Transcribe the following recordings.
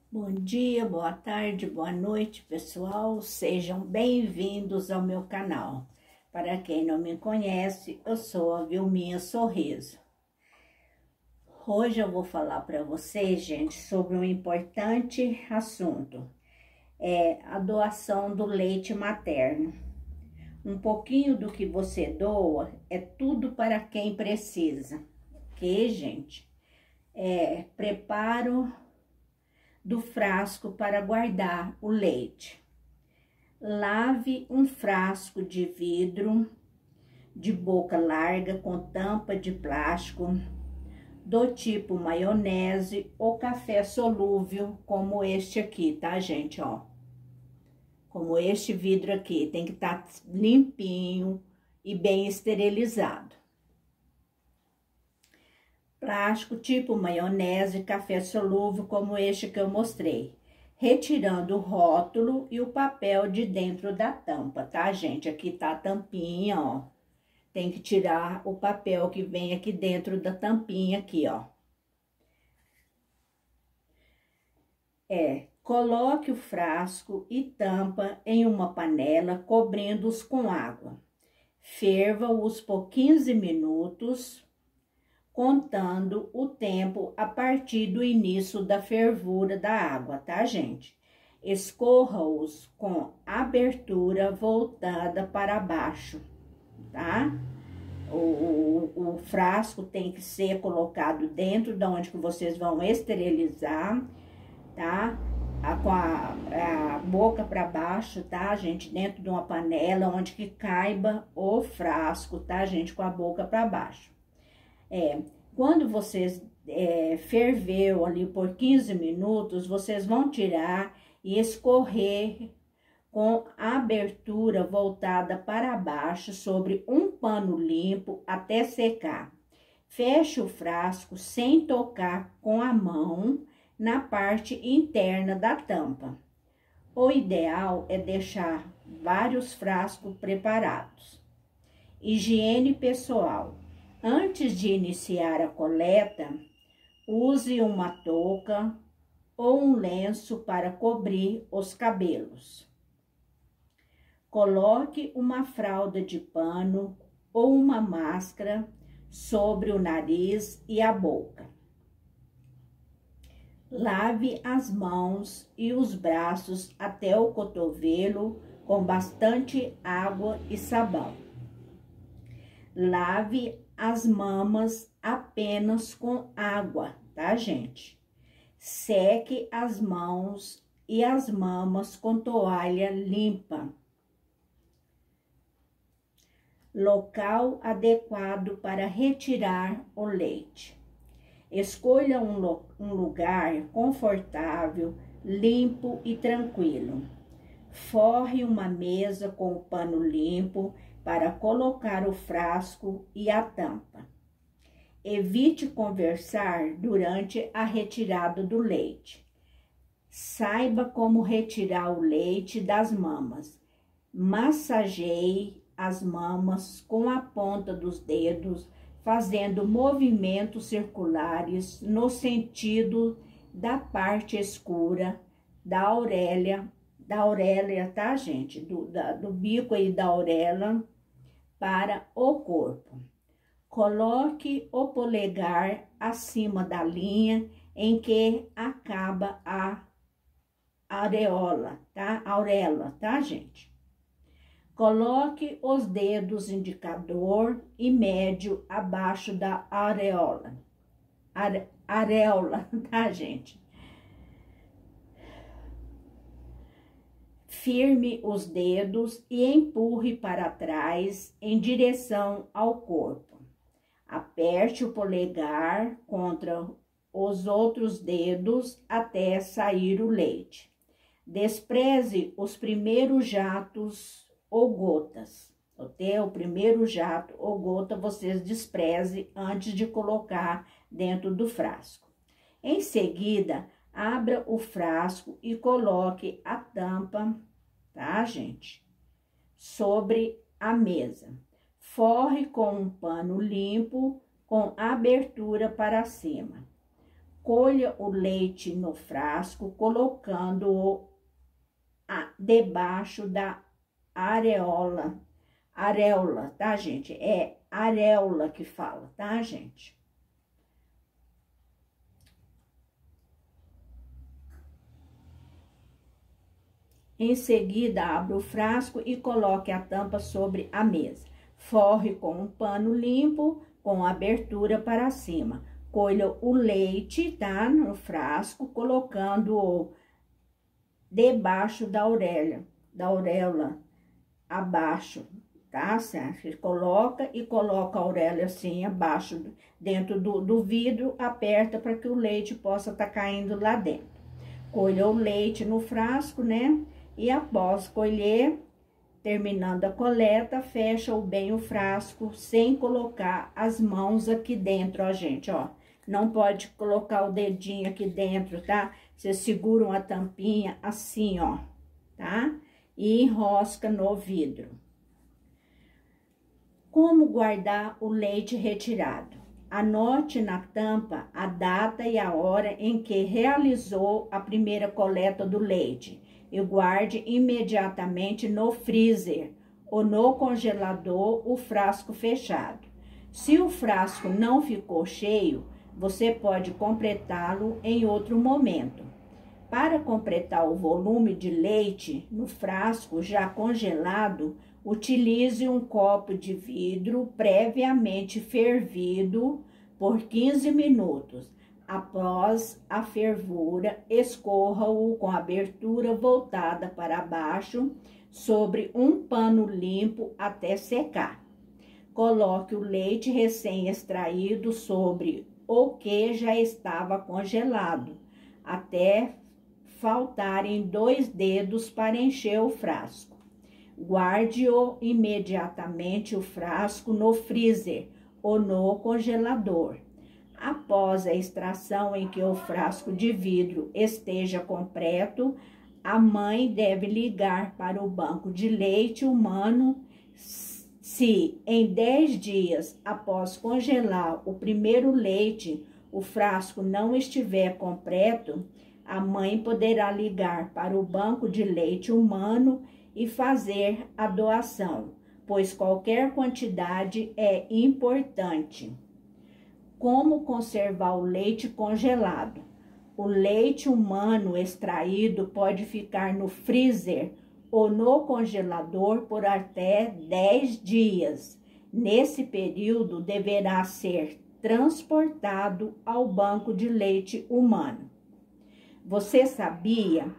Bom dia, boa tarde, boa noite, pessoal. Sejam bem-vindos ao meu canal. Para quem não me conhece, eu sou a Vilminha Sorriso. Hoje eu vou falar para vocês, gente, sobre um importante assunto. A doação do leite materno. Um pouquinho do que você doa é tudo para quem precisa. Ok, gente? Preparo do frasco para guardar o leite. Lave um frasco de vidro de boca larga com tampa de plástico do tipo maionese ou café solúvel, como este aqui, tá, gente? Ó, como este vidro aqui, tem que estar limpinho e bem esterilizado. Plástico tipo maionese, café solúvel, como este que eu mostrei. Retirando o rótulo e o papel de dentro da tampa, tá, gente? Aqui tá a tampinha, ó. Tem que tirar o papel que vem aqui dentro da tampinha aqui, ó. Coloque o frasco e tampa em uma panela, cobrindo-os com água. Ferva-os por 15 minutos, contando o tempo a partir do início da fervura da água, tá, gente? Escorra-os com abertura voltada para baixo, tá? O frasco tem que ser colocado dentro de onde que vocês vão esterilizar, tá? Com a boca para baixo, tá, gente? Dentro de uma panela onde que caiba o frasco, tá, gente? Com a boca para baixo. Quando vocês ferveu ali por 15 minutos, vocês vão tirar e escorrer com a abertura voltada para baixo sobre um pano limpo até secar. Feche o frasco sem tocar com a mão na parte interna da tampa. O ideal é deixar vários frascos preparados. Higiene pessoal. Antes de iniciar a coleta, use uma touca ou um lenço para cobrir os cabelos. Coloque uma fralda de pano ou uma máscara sobre o nariz e a boca. Lave as mãos e os braços até o cotovelo com bastante água e sabão. Lave as mamas apenas com água, tá, gente? Seque as mãos e as mamas com toalha limpa. Local adequado para retirar o leite. Escolha um lugar confortável, limpo e tranquilo. Forre uma mesa com o pano limpo para colocar o frasco e a tampa. Evite conversar durante a retirada do leite. Saiba como retirar o leite das mamas. Massageie as mamas com a ponta dos dedos, fazendo movimentos circulares no sentido da parte escura da orelha, tá, gente? Do bico aí da orelha para o corpo. Coloque o polegar acima da linha em que acaba a auréola, tá, gente? Coloque os dedos indicador e médio abaixo da areola, tá, gente? Firme os dedos e empurre para trás em direção ao corpo. Aperte o polegar contra os outros dedos até sair o leite. Despreze os primeiros jatos ou gotas. Até o primeiro jato ou gota vocês despreze antes de colocar dentro do frasco. Em seguida, abra o frasco e coloque a tampa, tá, gente? Sobre a mesa. Forre com um pano limpo com abertura para cima. Colha o leite no frasco, colocando-o debaixo da areola. Areola, tá, gente? É areola que fala, tá, gente? Em seguida, abra o frasco e coloque a tampa sobre a mesa. Forre com um pano limpo, com abertura para cima. Colha o leite, tá, no frasco, colocando-o debaixo da auréola, abaixo, tá, certo? Coloca a auréola assim, abaixo, dentro do vidro, aperta para que o leite possa estar caindo lá dentro. Colha o leite no frasco, né? E após colher, terminando a coleta, fecha bem o frasco sem colocar as mãos aqui dentro, ó, gente, ó. Não pode colocar o dedinho aqui dentro, tá? Vocês seguram a tampinha assim, ó, tá? E enrosca no vidro. Como guardar o leite retirado? Anote na tampa a data e a hora em que realizou a primeira coleta do leite e guarde imediatamente no freezer ou no congelador o frasco fechado. Se o frasco não ficou cheio, você pode completá-lo em outro momento. Para completar o volume de leite no frasco já congelado, utilize um copo de vidro previamente fervido por 15 minutos. Após a fervura, escorra-o com a abertura voltada para baixo sobre um pano limpo até secar. Coloque o leite recém-extraído sobre o que já estava congelado, até faltarem 2 dedos para encher o frasco. Guarde-o imediatamente o frasco no freezer ou no congelador. Após a extração em que o frasco de vidro esteja completo, a mãe deve ligar para o banco de leite humano. Se em 10 dias após congelar o primeiro leite, o frasco não estiver completo, a mãe poderá ligar para o banco de leite humano e fazer a doação, pois qualquer quantidade é importante. Como conservar o leite congelado? O leite humano extraído pode ficar no freezer ou no congelador por até 10 dias. Nesse período, deverá ser transportado ao banco de leite humano. Você sabia?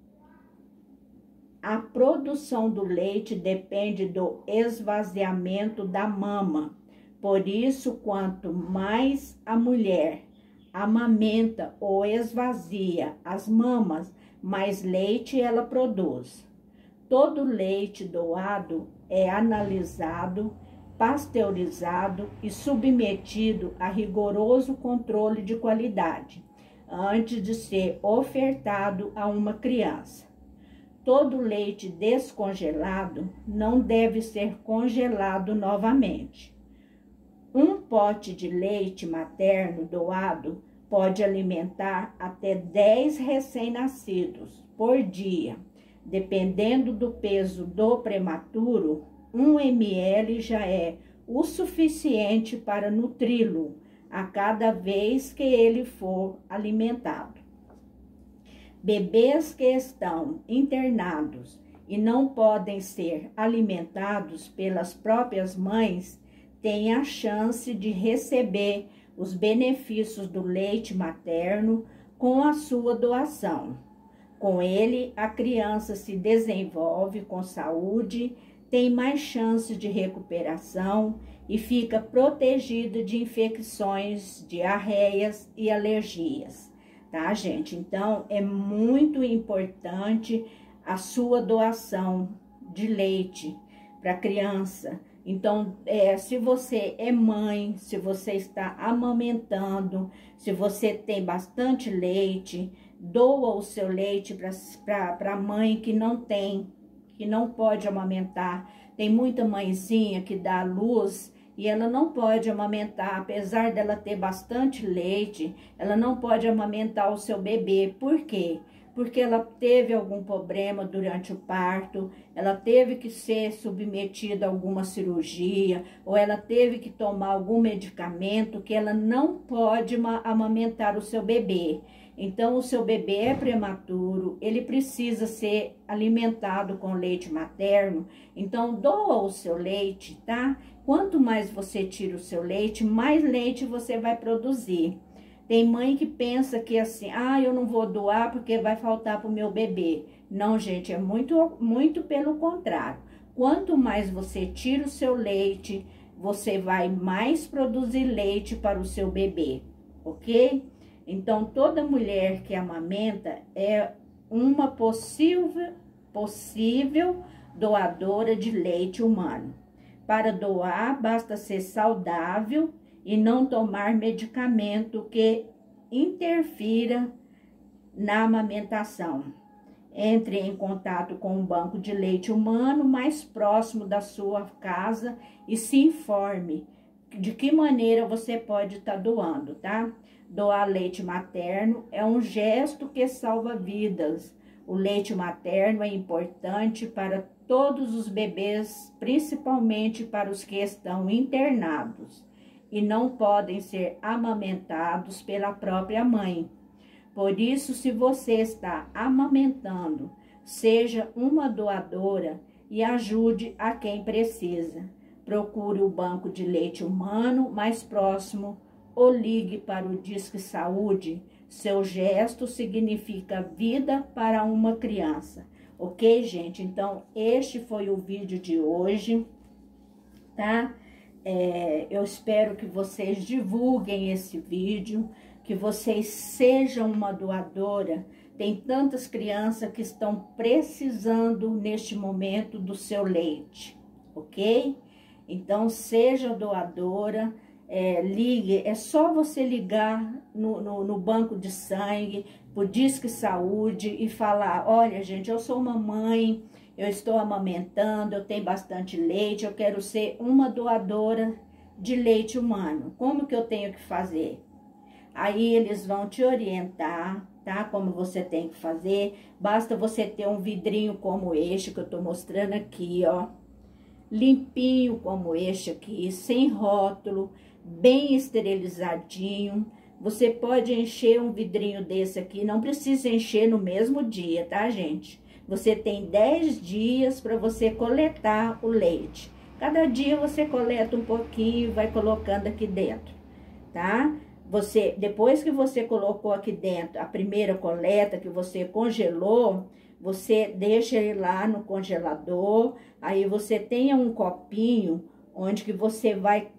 A produção do leite depende do esvaziamento da mama. Por isso, quanto mais a mulher amamenta ou esvazia as mamas, mais leite ela produz. Todo leite doado é analisado, pasteurizado e submetido a rigoroso controle de qualidade antes de ser ofertado a uma criança. Todo leite descongelado não deve ser congelado novamente. Um pote de leite materno doado pode alimentar até 10 recém-nascidos por dia. Dependendo do peso do prematuro, 1 ml já é o suficiente para nutri-lo a cada vez que ele for alimentado. Bebês que estão internados e não podem ser alimentados pelas próprias mães têm a chance de receber os benefícios do leite materno com a sua doação. Com ele, a criança se desenvolve com saúde, tem mais chances de recuperação e fica protegida de infecções, diarreias e alergias. Tá, gente? Então, é muito importante a sua doação de leite para a criança. Então, se você é mãe, se você está amamentando, se você tem bastante leite, doa o seu leite para a mãe que não tem, que não pode amamentar. Tem muita mãezinha que dá luz e ela não pode amamentar, apesar dela ter bastante leite, ela não pode amamentar o seu bebê. Por quê? Porque ela teve algum problema durante o parto, ela teve que ser submetida a alguma cirurgia, ou ela teve que tomar algum medicamento que ela não pode amamentar o seu bebê. Então, o seu bebê é prematuro, ele precisa ser alimentado com leite materno, então doa o seu leite, tá? Quanto mais você tira o seu leite, mais leite você vai produzir. Tem mãe que pensa que assim, eu não vou doar porque vai faltar para o meu bebê. Não, gente, é muito pelo contrário. Quanto mais você tira o seu leite, você vai mais produzir leite para o seu bebê, ok? Então, toda mulher que amamenta é uma possível doadora de leite humano. Para doar, basta ser saudável e não tomar medicamento que interfira na amamentação. Entre em contato com um banco de leite humano mais próximo da sua casa e se informe de que maneira você pode estar doando, tá? Doar leite materno é um gesto que salva vidas. O leite materno é importante para todos os bebês, principalmente para os que estão internados e não podem ser amamentados pela própria mãe. Por isso, se você está amamentando, seja uma doadora e ajude a quem precisa. Procure o banco de leite humano mais próximo ou ligue para o Disque Saúde. Seu gesto significa vida para uma criança. Ok, gente? Então, este foi o vídeo de hoje, tá? Eu espero que vocês divulguem esse vídeo, que vocês sejam uma doadora. Tem tantas crianças que estão precisando neste momento do seu leite, ok? Então, seja doadora, ligue, é só você ligar no banco de sangue, pro Disque Saúde e falar, olha gente, eu sou uma mãe, eu estou amamentando, eu tenho bastante leite, eu quero ser uma doadora de leite humano. Como que eu tenho que fazer? Aí eles vão te orientar, tá? Como você tem que fazer. Basta você ter um vidrinho como este que eu tô mostrando aqui, ó. Limpinho como este aqui, sem rótulo, bem esterilizadinho. Você pode encher um vidrinho desse aqui, não precisa encher no mesmo dia, tá, gente? Você tem 10 dias para você coletar o leite. Cada dia você coleta um pouquinho e vai colocando aqui dentro, tá? Depois que você colocou aqui dentro a primeira coleta que você congelou, você deixa ele lá no congelador, aí você tem um copinho onde que você vai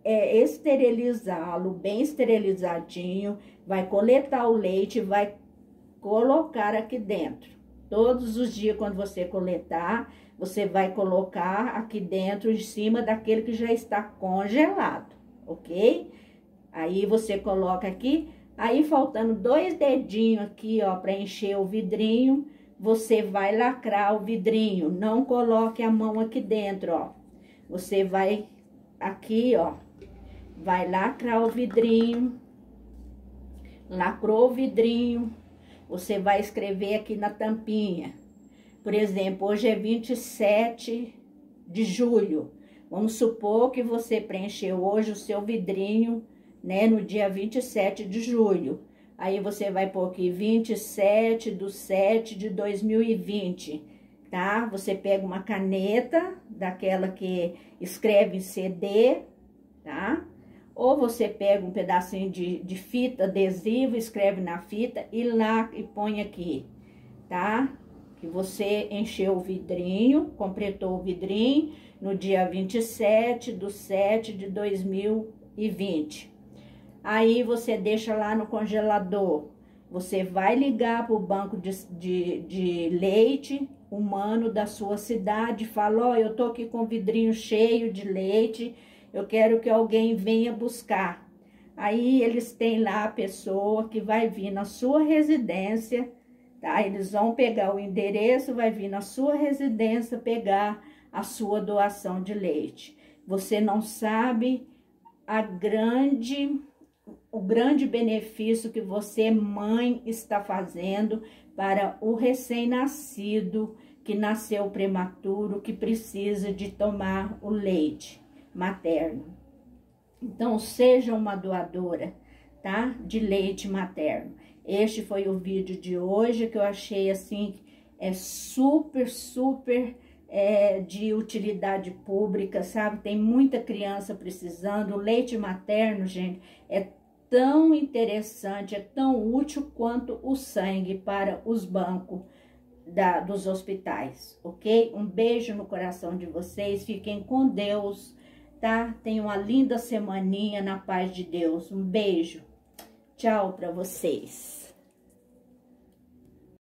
esterilizá-lo, bem esterilizadinho, vai coletar o leite e vai colocar aqui dentro. Todos os dias, quando você coletar, você vai colocar aqui dentro, em cima daquele que já está congelado, ok? Aí você coloca aqui, aí faltando 2 dedinhos aqui, ó, para encher o vidrinho, você vai lacrar o vidrinho. Não coloque a mão aqui dentro, ó. Você vai aqui, ó, vai lacrar o vidrinho, lacrou o vidrinho, você vai escrever aqui na tampinha. Por exemplo, hoje é 27 de julho. Vamos supor que você preencheu hoje o seu vidrinho, né, no dia 27 de julho. Aí você vai pôr aqui 27/7/2020, tá? Você pega uma caneta, daquela que escreve em CD, tá? Ou você pega um pedacinho de fita adesiva, escreve na fita e lá e põe aqui, tá? Que você encheu o vidrinho, completou o vidrinho no dia 27/7/2020. Aí você deixa lá no congelador. Você vai ligar para o banco de leite humano da sua cidade, fala, ó, eu tô aqui com o vidrinho cheio de leite, eu quero que alguém venha buscar. Aí eles têm lá a pessoa que vai vir na sua residência, tá? Eles vão pegar o endereço, vai vir na sua residência pegar a sua doação de leite. Você não sabe o grande benefício que você, mãe, está fazendo para o recém-nascido que nasceu prematuro, que precisa de tomar o leite materno. Então, seja uma doadora, tá? De leite materno. Este foi o vídeo de hoje que eu achei assim, super de utilidade pública, sabe? Tem muita criança precisando. O leite materno, gente, é tão interessante, é tão útil quanto o sangue para os bancos dos hospitais, ok? Um beijo no coração de vocês, fiquem com Deus, tá? Tenham uma linda semaninha na paz de Deus. Um beijo, tchau para vocês.